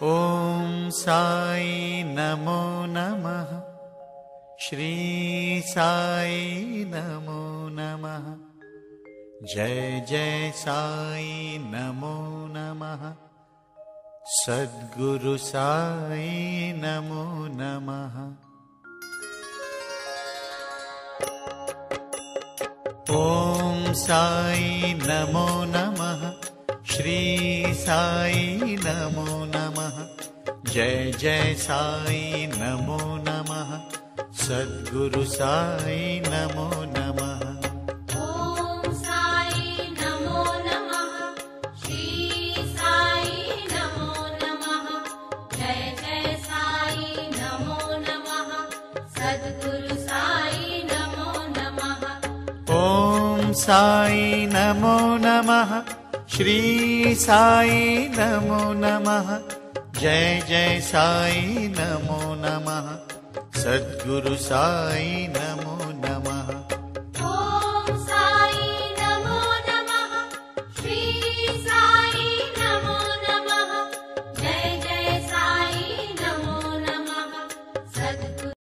ॐ साई नमो नमः। श्री साई नमो नमः। जय जय साई नमो नमः। सद्गुरु साई नमो नमः। ॐ साई नमो नमः। श्री साई नमो नमः। जय जय साई नमो नमः। सद्गुरु साई नमो नमः। ॐ साई नमो नमः। श्री साई नमो नमः। जय जय साई नमो नमः। सद्गुरु साई नमो नमः। ॐ साई नमो नमः। श्री साई नमो नमः। जय जय साई नमो नमः। सद्गुरु साई नमो